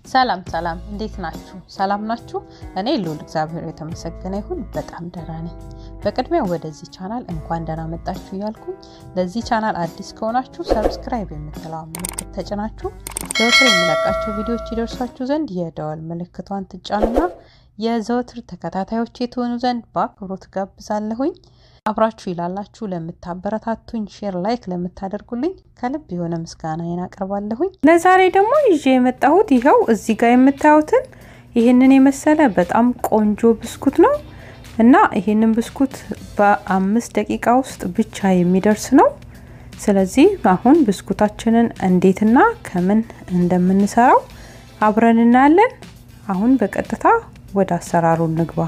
ሰላም ሰላም እንዴት ናችሁ? ሰላም ናችሁ? እኔ ልዑል እግዚአብሔር የተመሰገነ ይሁን በጣም ደህና ነኝ። በቅድሚያ ወደዚህ ቻናል እንኳን ደህና መጣችሁ እያልኩኝ ለዚህ ቻናል አዲስ ከሆናችሁ ሰብስክራይብ የምትለዋ ምልክት ተጭናችሁ ዘወትር የምለቃቸው ቪዲዮዎች ይደርሷችሁ ዘንድ የደወል ምልክቷን ትጫኑና የዘወትር ተከታታዮች ትሆኑ ዘንድ በአክብሮት ጋብዛለሁኝ። አብራችሁ ይላላችሁ ለምታበረታቱኝ ሼር ላይክ ለምታደርጉልኝ ከልብ የሆነ ምስጋናዬን አቀርባለሁኝ። ለዛሬ ደግሞ ይዤ የመጣሁት ይሄው እዚህ ጋር የምታዩትን ይሄንን የመሰለ በጣም ቆንጆ ብስኩት ነው እና ይሄንን ብስኩት በ5 ደቂቃ ውስጥ ብቻ የሚደርስ ነው። ስለዚህ አሁን ብስኩታችንን እንዴትና ከምን እንደምንሰራው አብረን እናያለን። አሁን በቀጥታ ወደ አሰራሩ እንግባ።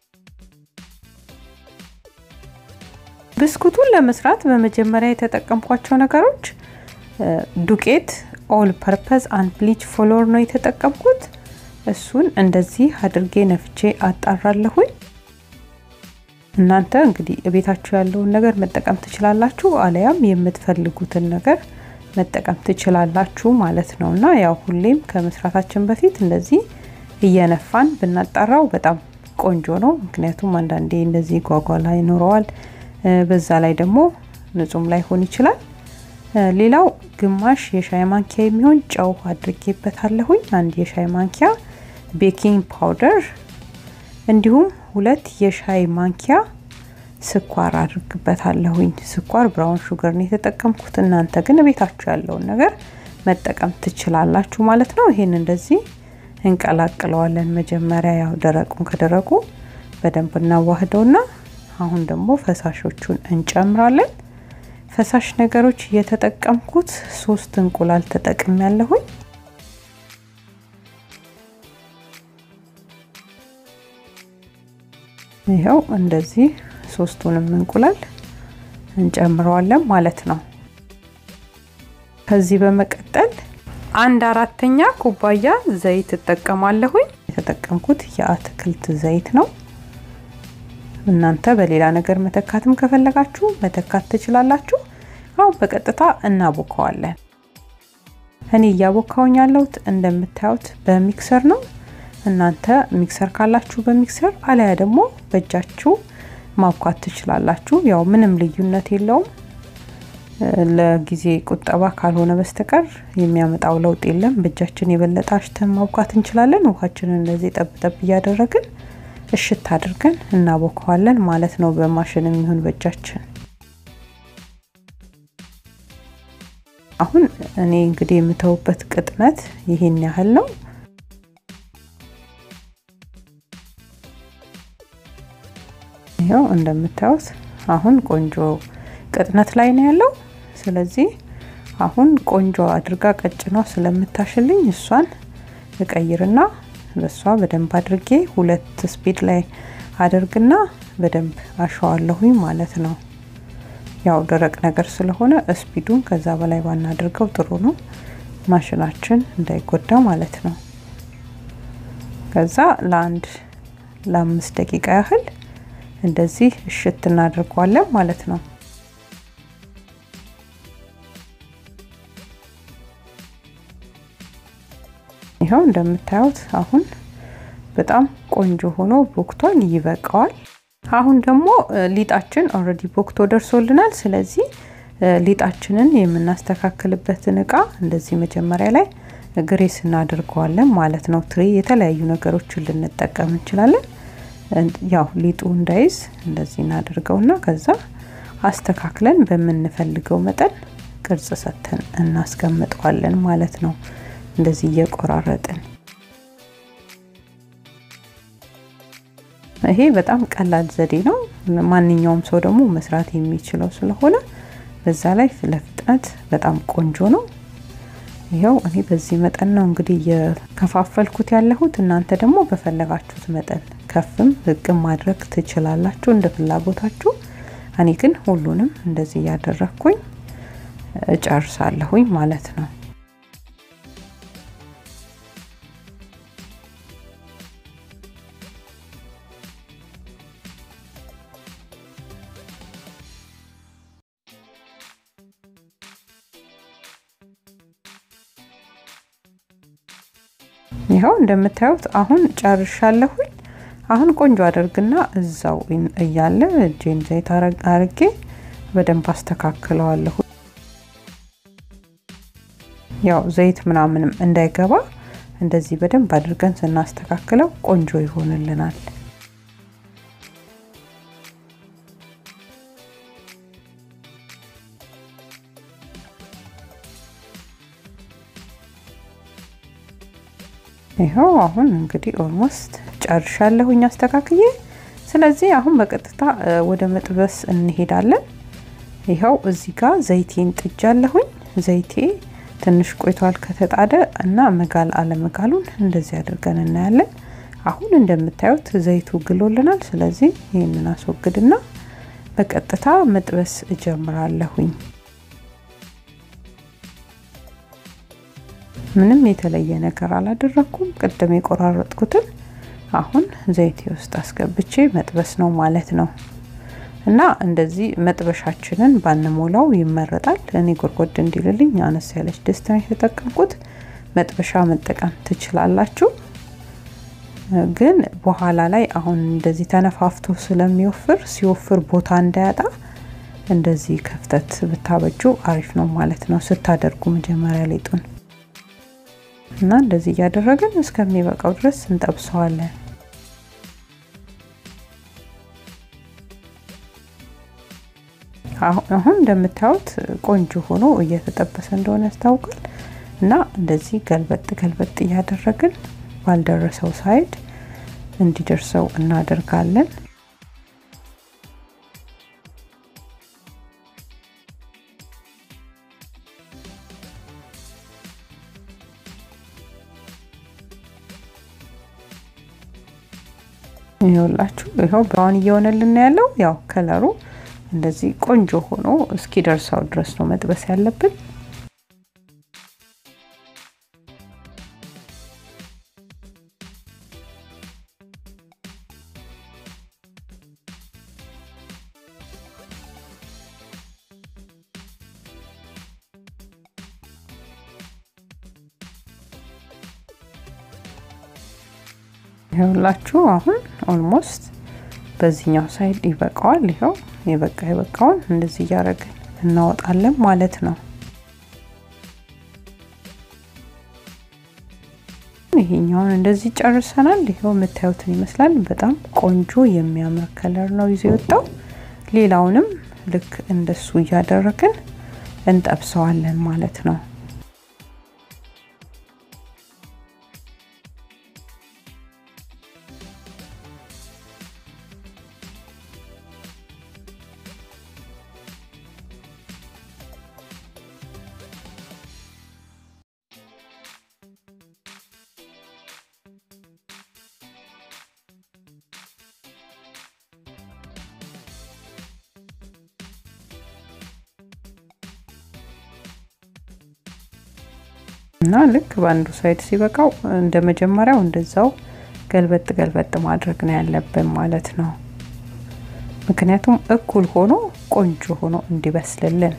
ብስኩቱን ለመስራት በመጀመሪያ የተጠቀምኳቸው ነገሮች ዱቄት ኦል ፐርፐዝ አንድ ብሊች ፍሎር ነው የተጠቀምኩት። እሱን እንደዚህ አድርጌ ነፍቼ አጣራለሁኝ። እናንተ እንግዲህ ቤታችሁ ያለውን ነገር መጠቀም ትችላላችሁ አለያም የምትፈልጉትን ነገር መጠቀም ትችላላችሁ ማለት ነውና ያው ሁሌም ከመስራታችን በፊት እንደዚህ እየነፋን ብናጣራው በጣም ቆንጆ ነው። ምክንያቱም አንዳንዴ እንደዚህ ጓጓላ ይኖረዋል። በዛ ላይ ደግሞ ንጹም ላይ ሆን ይችላል። ሌላው ግማሽ የሻይ ማንኪያ የሚሆን ጨው አድርጌበታለሁኝ። አንድ የሻይ ማንኪያ ቤኪንግ ፓውደር እንዲሁም 2 የሻይ ማንኪያ ስኳር አድርጌበታለሁኝ። ስኳር ብራውን ሹገር ነው የተጠቀምኩት። እናንተ ግን ቤታችሁ ያለውን ነገር መጠቀም ትችላላችሁ ማለት ነው። ይሄን እንደዚህ እንቀላቅለዋለን። መጀመሪያ ያው ደረቁን ከደረቁ በደንብ እናዋህደውና አሁን ደግሞ ፈሳሾቹን እንጨምራለን። ፈሳሽ ነገሮች የተጠቀምኩት 3 እንቁላል ተጠቅሜያለሁኝ። ይሄው እንደዚህ 3ቱንም እንቁላል እንጨምረዋለን ማለት ነው። ከዚህ በመቀጠል 1/4 ኩባያ ዘይት ተጠቀማለሁኝ። የተጠቀምኩት የአትክልት ዘይት ነው። እናንተ በሌላ ነገር መተካትም ከፈለጋችሁ መተካት ትችላላችሁ። አሁን በቀጥታ እናቦካዋለን። እኔ ያቦካውኝ ያለሁት እንደምታዩት በሚክሰር ነው። እናንተ ሚክሰር ካላችሁ በሚክሰር አለያ ደግሞ በእጃችሁ ማብካት ትችላላችሁ። ያው ምንም ልዩነት የለውም። ለጊዜ ቁጠባ ካልሆነ በስተቀር የሚያመጣው ለውጥ የለም። በእጃችን የበለጠ አሽተን ማብካት እንችላለን። ውሃችንን እንደዚህ ጠብጠብ እያደረግን እሽት አድርገን እናቦካዋለን ማለት ነው። በማሽንም ይሁን በእጃችን። አሁን እኔ እንግዲህ የምተውበት ቅጥነት ይሄን ያህል ነው። ይሄው እንደምታዩት አሁን ቆንጆ ቅጥነት ላይ ነው ያለው። ስለዚህ አሁን ቆንጆ አድርጋ ቀጭኗ ስለምታሽልኝ እሷን እቀይርና ለሷ በደንብ አድርጌ 2 ስፒድ ላይ አድርግና በደንብ አሻዋለሁኝ ማለት ነው። ያው ደረቅ ነገር ስለሆነ ስፒዱን ከዛ በላይ ባናደርገው ጥሩ ነው። ማሽናችን እንዳይጎዳ ማለት ነው። ከዛ ለ5 ደቂቃ ያህል እንደዚህ እሽት እናደርጋለን ማለት ነው። ይሄው እንደምታዩት አሁን በጣም ቆንጆ ሆኖ ቦክቷል፣ ይበቃዋል። አሁን ደግሞ ሊጣችን ኦሬዲ ቦክቶ ደርሶልናል። ስለዚህ ሊጣችንን የምናስተካክልበትን እቃ እንደዚህ መጀመሪያ ላይ ግሬስ እናደርገዋለን ማለት ነው። ትሪ የተለያዩ ነገሮችን ልንጠቀም እንችላለን። ያው ሊጡ እንዳይዝ እንደዚህ እናደርገውና ከዛ አስተካክለን በመንፈልገው መጠን ቅርጽ ሰተን እናስቀምጠዋለን ማለት ነው። እንደዚህ እየቆራረጥን ይሄ በጣም ቀላል ዘዴ ነው። ማንኛውም ሰው ደግሞ መስራት የሚችለው ስለሆነ በዛ ላይ ለፍጥነት በጣም ቆንጆ ነው። ይሄው እኔ በዚህ መጠን ነው እንግዲህ የከፋፈልኩት ያለሁት። እናንተ ደግሞ በፈለጋችሁት መጠን ከፍም ዝቅም ማድረግ ትችላላችሁ እንደ ፍላጎታችሁ። እኔ ግን ሁሉንም እንደዚህ ያደረኩኝ እጨርሳለሁኝ ማለት ነው። ይሄው እንደምታዩት አሁን ጨርሻለሁኝ። አሁን ቆንጆ አድርግና እዛው እያለ እጄን ዘይት አርጌ በደንብ አስተካክለዋለሁ። ያው ዘይት ምናምንም እንዳይገባ እንደዚህ በደንብ አድርገን ስናስተካክለው ቆንጆ ይሆንልናል። ይሄው አሁን እንግዲህ ኦልሞስት ጨርሻለሁኝ አስተካክዬ። ስለዚህ አሁን በቀጥታ ወደ መጥበስ እንሄዳለን። ይሄው እዚህ ጋር ዘይቴን ጥጃለሁኝ። ዘይቴ ትንሽ ቆይቷል ከተጣደ እና መጋል አለመጋሉን እንደዚህ አድርገን እናያለን። አሁን እንደምታዩት ዘይቱ ግሎልናል። ስለዚህ ይሄንን አስወግድና በቀጥታ መጥበስ እጀምራለሁኝ። ምንም የተለየ ነገር አላደረኩም። ቀደም የቆራረጥኩትን አሁን ዘይቴ ውስጥ አስገብቼ መጥበስ ነው ማለት ነው። እና እንደዚህ መጥበሻችንን ባንሞላው ይመረጣል። እኔ ጎርጎድ እንዲልልኝ አነስ ያለች ድስት ነው የተጠቀምኩት። መጥበሻ መጠቀም ትችላላችሁ። ግን በኋላ ላይ አሁን እንደዚህ ተነፋፍቶ ስለሚወፍር ሲወፍር ቦታ እንዳያጣ እንደዚህ ከፍተት ብታበጁ አሪፍ ነው ማለት ነው። ስታደርጉ መጀመሪያ ሊጡን እና እንደዚህ ያደረግን እስከሚበቃው ድረስ እንጠብሰዋለን። አሁን እንደምታዩት ቆንጆ ሆኖ እየተጠበሰ እንደሆነ ያስታውቃል። እና እንደዚህ ገልበጥ ያደረግን ባልደረሰው ሳይድ እንዲደርሰው እናደርጋለን። ይኸውላችሁ ይኸው ብራውን እየሆነልን ያለው ያው ከለሩ እንደዚህ ቆንጆ ሆኖ እስኪደርሰው ድረስ ነው መጥበስ ያለብን። ይኸውላችሁ አሁን ኦልሞስት በዚህኛው ሳይድ ይበቃዋል። ይሄው ይበቃውን እንደዚህ ያረጋግን እናወጣለን ማለት ነው። ይሄኛውን እንደዚህ ጨርሰናል። ይሄው የምታዩትን ይመስላል። በጣም ቆንጆ የሚያምር ከለር ነው ይዞ የወጣው። ሌላውንም ልክ እንደሱ ያደረግን እንጠብሰዋለን ማለት ነው። እና ልክ ባንዱ ሳይድ ሲበቃው እንደመጀመሪያው እንደዛው ገልበጥ ማድረግ ነው ያለብን ማለት ነው። ምክንያቱም እኩል ሆኖ ቆንጆ ሆኖ እንዲበስልልን።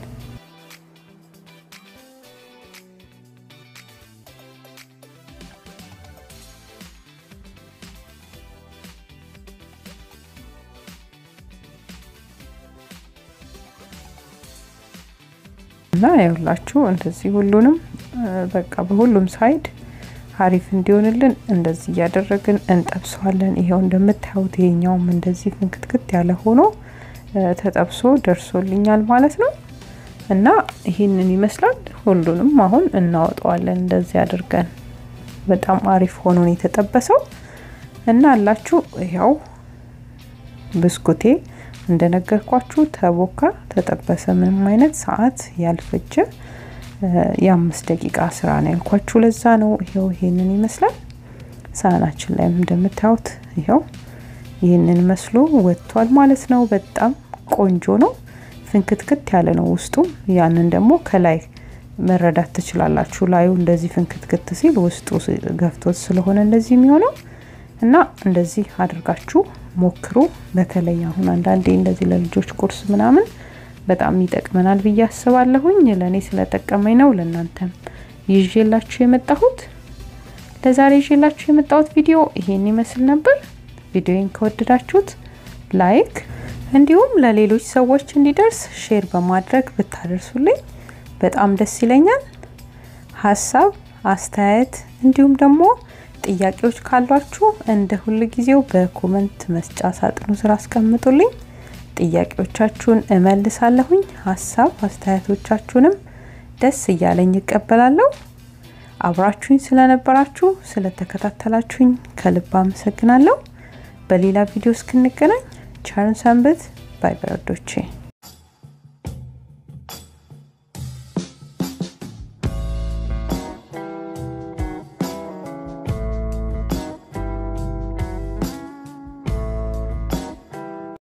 እና ይኸውላችሁ እንደዚህ ሁሉንም በቃ በሁሉም ሳይድ አሪፍ እንዲሆንልን እንደዚህ ያደረግን እንጠብሰዋለን። ይሄው እንደምታዩት ይሄኛውም እንደዚህ ፍንክትክት ያለ ሆኖ ተጠብሶ ደርሶልኛል ማለት ነው። እና ይሄንን ይመስላል። ሁሉንም አሁን እናወጣዋለን እንደዚህ አድርገን። በጣም አሪፍ ሆኖ ነው የተጠበሰው። እና አላችሁ ይሄው ብስኩቴ እንደነገርኳችሁ ተቦካ ተጠበሰ። ምንም አይነት ሰዓት ያልፈጀ የ5 ደቂቃ ስራ ነው ያልኳችሁ። ለዛ ነው ይሄው ይሄንን ይመስላል። ሳህናችን ላይ እንደምታዩት ይሄው ይሄንን መስሎ ወጥቷል ማለት ነው። በጣም ቆንጆ ነው። ፍንክትክት ያለ ነው ውስጡ። ያንን ደግሞ ከላይ መረዳት ትችላላችሁ። ላዩ እንደዚህ ፍንክትክት ሲል ውስጡ ገፍቶት ስለሆነ እንደዚህ የሚሆነው። እና እንደዚህ አድርጋችሁ ሞክሩ። በተለይ አሁን አንዳንዴ እንደዚህ ለልጆች ቁርስ ምናምን በጣም ይጠቅመናል ብዬ አስባለሁኝ። ለኔ ስለተጠቀመኝ ነው ለእናንተም ይዤላችሁ የመጣሁት። ለዛሬ ይዤላችሁ የመጣሁት ቪዲዮ ይሄን ይመስል ነበር። ቪዲዮን ከወደዳችሁት ላይክ እንዲሁም ለሌሎች ሰዎች እንዲደርስ ሼር በማድረግ ብታደርሱልኝ በጣም ደስ ይለኛል። ሐሳብ አስተያየት እንዲሁም ደግሞ ጥያቄዎች ካሏችሁ እንደ ሁሉ ጊዜው በኮሜንት መስጫ ሳጥኑ ስር አስቀምጡልኝ። ጥያቄዎቻችሁን እመልሳለሁኝ። ሐሳብ አስተያየቶቻችሁንም ደስ እያለኝ እቀበላለሁ። አብራችሁኝ ስለነበራችሁ ስለተከታተላችሁኝ ከልብ አመሰግናለሁ። በሌላ ቪዲዮ እስክንገናኝ ቸር ሰንብቱ። ባይ ባይ ወዶቼ።